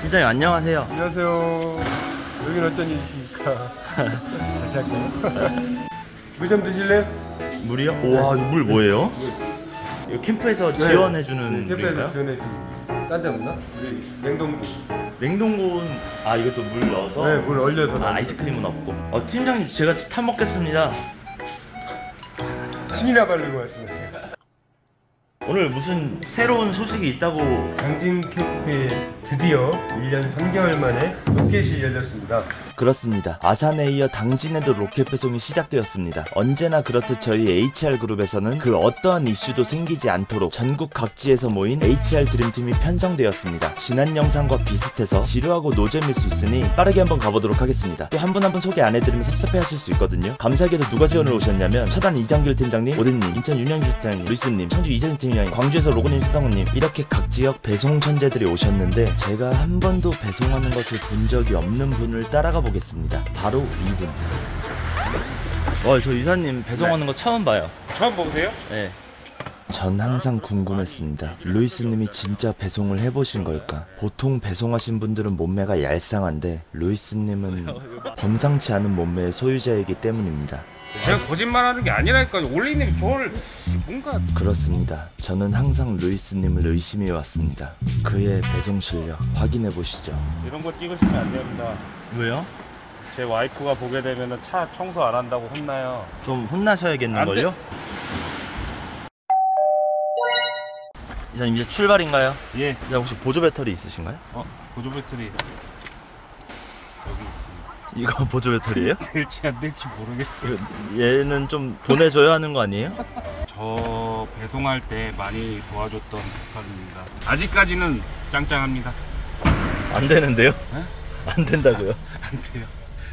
팀장님 안녕하세요. 안녕하세요. 여긴 어쩐 일이십니까? 다시 할까요? 물 좀 드실래요? 물이요? 우와, 물 뭐예요? 이거 캠프에서 지원해주는 캠프에서 물인가요? 지원해주는. 딴 데 없나? 우리 냉동고. 냉동고는 이것도 물 넣어서? 네, 물 얼려서. 아이스크림은 없고. 팀장님 제가 타먹겠습니다. 침이나 바르고 말씀하세요. 오늘 무슨 새로운 소식이 있다고. 당진 캠프에 드디어 1년 3개월 만에 로켓이 열렸습니다. 그렇습니다. 아산에 이어 당진에도 로켓 배송이 시작되었습니다. 언제나 그렇듯 저희 HR그룹에서는 그 어떠한 이슈도 생기지 않도록 전국 각지에서 모인 HR 드림팀이 편성되었습니다. 지난 영상과 비슷해서 지루하고 노잼일 수 있으니 빠르게 한번 가보도록 하겠습니다. 또 한 분 한 분 소개 안 해드리면 섭섭해하실 수 있거든요. 감사하게도 누가 지원을 오셨냐면 처단 이정길 팀장님, 오딘님, 인천 윤영주 팀장님, 루이스님, 청주 이재진 팀장님, 광주에서 로그님, 수성우님, 이렇게 각 지역 배송 천재들이 오셨는데 제가 한 번도 배송하는 것을 본 적이 없는 분을 따라가 보겠습니다. 바로 이분. 저 이사님 배송하는 거 처음 봐요. 처음 보세요? 네. 전 항상 궁금했습니다. 루이스님이 진짜 배송을 해보신 걸까? 보통 배송하신 분들은 몸매가 얄쌍한데 루이스님은 범상치 않은 몸매의 소유자이기 때문입니다. 제가 거짓말하는 게 아니라니까요. 올리님 저를 뭔가 그렇습니다. 저는 항상 루이스님을 의심해왔습니다. 그의 배송 실력 확인해보시죠. 이런 거 찍으시면 안 됩니다. 왜요? 제 와이프가 보게 되면 차 청소 안 한다고 혼나요. 좀 혼나셔야겠는걸요? 이사님 이제 출발인가요? 예. 혹시 보조 배터리 있으신가요? 보조 배터리 여기 있습니다. 이거 보조 배터리예요? 될지 안 될지 모르겠어요. 얘는 좀 보내줘야 하는 거 아니에요? 저 배송할 때 많이 도와줬던 북한입니다. 아직까지는 짱짱합니다. 안 되는데요? 네? 안 된다고요? 안 돼요.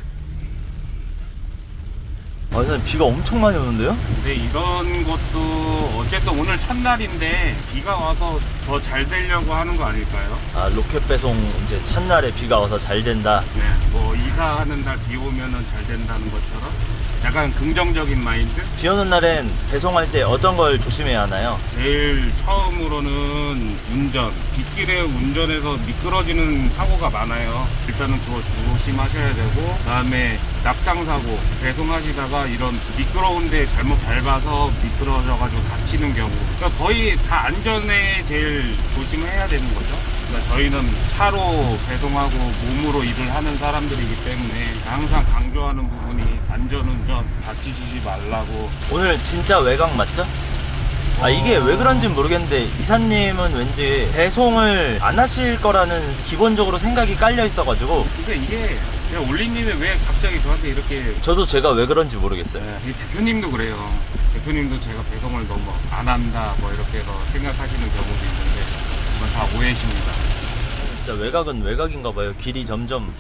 이사님 비가 엄청 많이 오는데요? 근데 이런 것도 어쨌든 오늘 첫날인데 비가 와서 더 잘 되려고 하는 거 아닐까요? 로켓 배송 이제 첫날에 비가 와서 잘 된다. 네, 뭐 이사하는 날 비 오면은 잘 된다는 것처럼 약간 긍정적인 마인드? 비 오는 날엔 배송할 때 어떤 걸 조심해야 하나요? 제일 처음으로는 운전. 빗길에 운전해서 미끄러지는 사고가 많아요. 일단은 그거 조심하셔야 되고, 그다음에 납상사고, 배송하시다가 이런 미끄러운데 잘못 밟아서 미끄러져가지고 다치는 경우. 그러니까 거의 다 안전에 제일 조심해야 되는 거죠. 그러니까 저희는 차로 배송하고 몸으로 일을 하는 사람들이기 때문에 항상 강조하는 부분이 안전운전, 다치시지 말라고. 오늘 진짜 외곽 맞죠? 이게 왜 그런지는 모르겠는데 이사님은 왠지 배송을 안 하실 거라는 기본적으로 생각이 깔려 있어가지고. 그러니까 이게 그냥 올리님이 왜 갑자기 저한테 이렇게. 저도 제가 왜 그런지 모르겠어요. 이 대표님도 그래요. 대표님도 제가 배송을 너무 안 한다 뭐 이렇게 해서 생각하시는 경우도 있는데 그건 다 오해십니다. 진짜 외곽은 외곽인가 봐요. 길이 점점.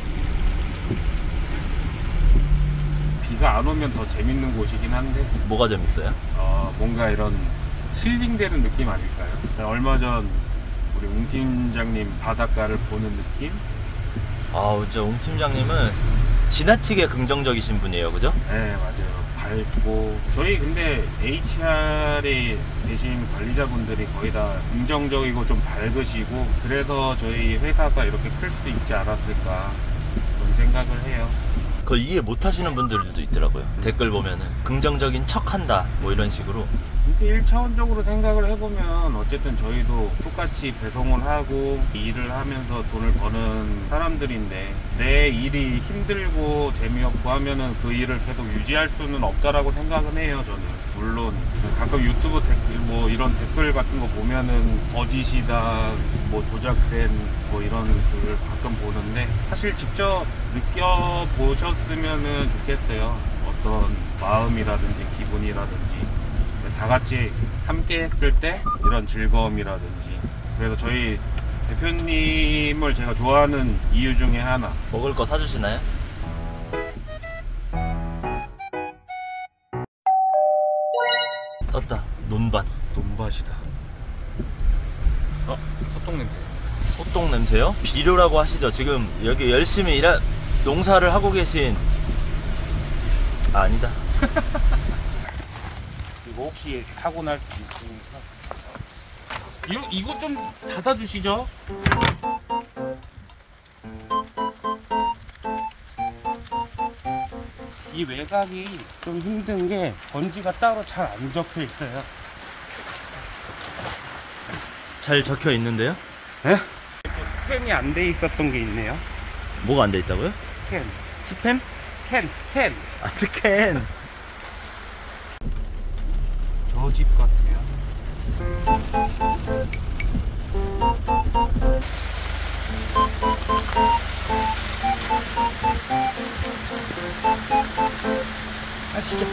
비가 안 오면 더 재밌는 곳이긴 한데 뭐가 재밌어요? 뭔가 이런 힐링되는 느낌 아닐까요? 얼마 전 우리 웅 팀장님 바닷가를 보는 느낌? 진짜 웅 팀장님은 지나치게 긍정적이신 분이에요, 그죠? 네, 맞아요. 밝고 저희 근데 HR에 계신 관리자분들이 거의 다 긍정적이고 좀 밝으시고 그래서 저희 회사가 이렇게 클 수 있지 않았을까 그런 생각을 해요. 그걸 이해 못 하시는 분들도 있더라고요. 댓글 보면은 긍정적인 척 한다 뭐 이런 식으로. 근데 1차원적으로 생각을 해보면 어쨌든 저희도 똑같이 배송을 하고 일을 하면서 돈을 버는 사람들인데 내 일이 힘들고 재미없고 하면은 그 일을 계속 유지할 수는 없다라고 생각은 해요. 저는 물론 가끔 유튜브 댓글 뭐 이런 댓글 같은 거 보면은 거짓이다 뭐 조작된 뭐 이런 글을 가끔 보는데 사실 직접 느껴보셨으면은 좋겠어요. 어떤 마음이라든지 기분이라든지 다 같이 함께 했을 때 이런 즐거움이라든지. 그래서 저희 대표님을 제가 좋아하는 이유 중에 하나. 먹을 거 사주시나요? 떴다. 논밭. 논밭이다. 소똥 냄새. 소똥 냄새요? 비료라고 하시죠. 지금 여기 열심히 농사를 하고 계신. 아니다. 이거 혹시 사고 날 수도 있으니까 이거 좀 닫아주시죠. 이 외곽이 좀 힘든 게 번지가 따로 잘 안 적혀 있어요. 잘 적혀 있는데요? 에? 또 스캔이 안 돼 있었던 게 있네요. 뭐가 안 돼 있다고요? 스캔. 스팸? 스캔. 아, 스캔. 저 집 같아요. 아시죠?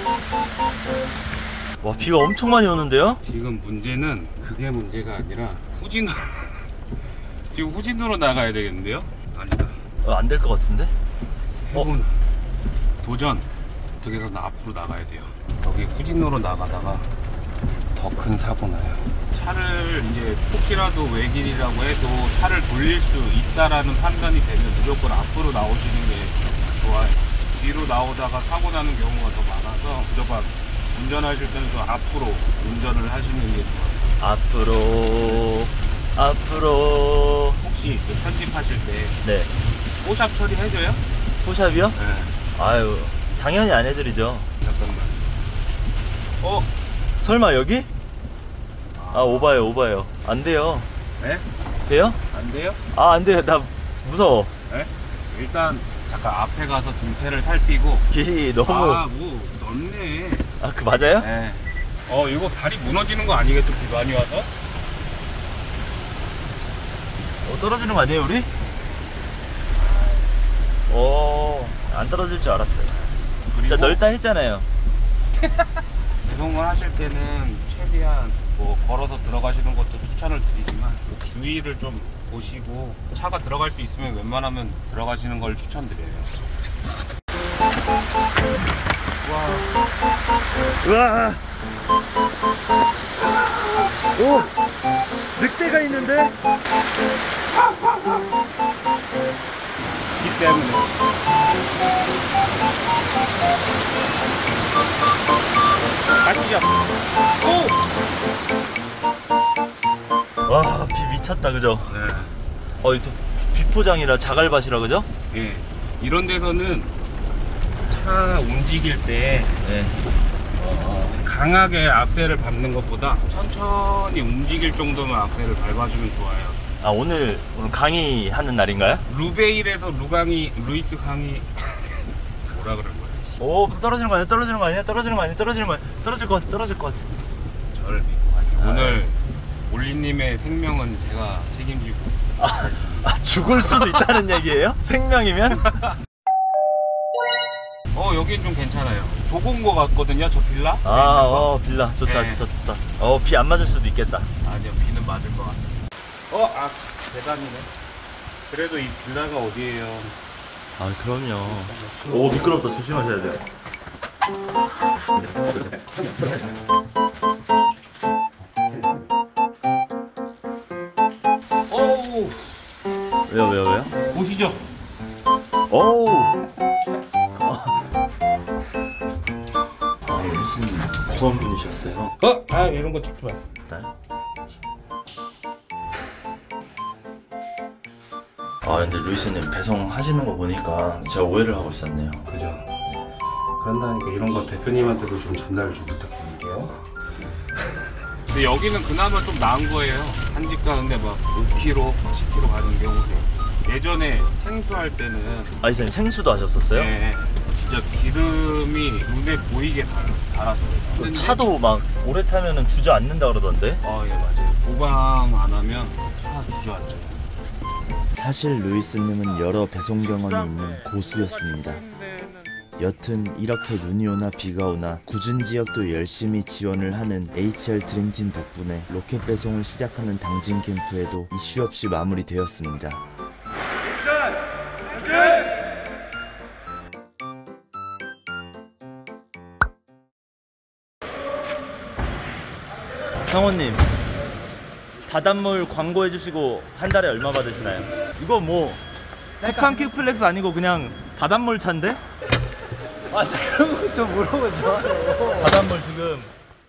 와, 비가 엄청 많이 오는데요? 지금 문제는 그게 문제가 아니라 후진으로 지금 후진으로 나가야 되겠는데요? 아니다. 안 될 것 같은데? 해본 도전. 어떻게 해서 앞으로 나가야 돼요. 여기 후진으로 나가다가 더 큰 사고 나요. 차를 이제 혹시라도 외길이라고 해도 차를 돌릴 수 있다라는 판단이 되면 무조건 앞으로 나오시는 게 좋아요. 뒤로 나오다가 사고 나는 경우가 더 많아서 무조건 운전하실 때는 좀 앞으로 운전을 하시는 게 좋아요. 앞으로. 혹시 그 편집하실 때 네. 포샵 처리해줘요? 포샵이요? 네. 아유, 당연히 안 해드리죠. 잠깐만. 설마 여기? 아, 오바요. 안 돼요. 네? 돼요? 안 돼요? 아, 안 돼요. 나 무서워. 네? 일단 잠깐 앞에 가서 등패를 살피고. 길이 너무. 뭐 넓네. 아, 그 맞아요? 네. 이거 다리 무너지는 거 아니겠죠? 비 많이 와서? 떨어지는 거 아니에요, 우리? 안 떨어질 줄 알았어요. 그리고 진짜 넓다 했잖아요. 배송을 하실 때는 최대한 뭐 걸어서 들어가시는 것도 추천을 드리지만 주위를 좀 보시고 차가 들어갈 수 있으면 웬만하면 들어가시는 걸 추천드려요. 우와. 오, 늑대가 있는데? 비 때문에. 가시죠. 와, 비 미쳤다, 그죠? 네. 이 또 비포장이라 자갈밭이라, 그죠? 예. 이런 데서는 차 움직일 때 네. 강하게 악셀을 밟는 것보다 천천히 움직일 정도면 악셀을 밟아주면 좋아요. 아, 오늘 강의하는 날인가요? 루베일에서 루이스 강의 뭐라 그럴 거예요? 오, 떨어지는 거 아니야? 떨어질 것 같아. 저를 믿고 가죠. 오늘 올리님의 생명은 제가 책임지고 죽을 수도 있다는 얘기예요? 생명이면? 여긴 좀 괜찮아요. 좁은 거 같거든요, 저 빌라? 빌라 좋다. 네. 좋다. 비 안 맞을 수도 있겠다. 아니요, 비는 맞을 것 같습니다. 계단이네. 그래도 이 빌라가 어디예요? 아, 그럼요. 오, 미끄럽다. 조심하셔야 돼요. 오우! 왜요? 보시죠. 오우! 무슨 무서운 분이셨어요? 이런 거 찍지 마. 근데 루이스님 배송하시는 거 보니까 제가 오해를 하고 있었네요. 그죠. 그런다니까 이런 거 대표님한테도 좀 전달 좀 부탁드릴게요. 근데 여기는 그나마 좀 나은 거예요. 한 집 가는데 막 5km, 10km 가는 경우도. 예전에 생수할 때는 이사님 생수도 하셨었어요? 네, 진짜 기름이 눈에 보이게 달았어요. 차도 막 오래 타면은 주저앉는다 그러던데? 예, 맞아요. 보강 안 하면 차 주저앉죠. 사실 루이스님은 여러 배송 경험이 있는 고수였습니다. 여튼 이렇게 눈이 오나 비가 오나 굳은 지역도 열심히 지원을 하는 HR 드림팀 덕분에 로켓 배송을 시작하는 당진 캠프에도 이슈 없이 마무리되었습니다. 상호님, 바닷물 광고해주시고 한 달에 얼마 받으시나요? 이거 뭐 북한 킥플렉스 아니고 그냥 바닷물 차인데? 그런 거 좀 물어보죠. 바닷물 지금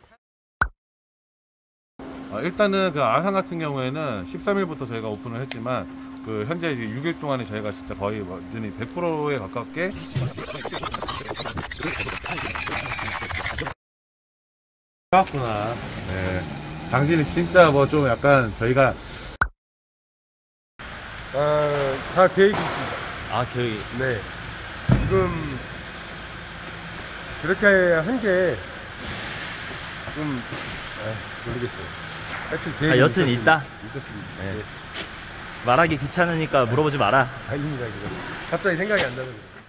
일단은 그 아산 같은 경우에는 13일부터 저희가 오픈을 했지만 그 현재 이제 6일 동안에 저희가 진짜 거의 완전히 100%에 가깝게 해왔구나. 네. 당신이 진짜 뭐 좀 약간 저희가 다 계획이 있습니다. 아, 계획이. 네. 지금 그렇게 한 게 좀 모르겠어요. 하여튼 계획이 여튼 있다? 있었습니다. 네. 네. 말하기 귀찮으니까 물어보지 마라. 아닙니다. 그거. 갑자기 생각이 안 나는 거예요.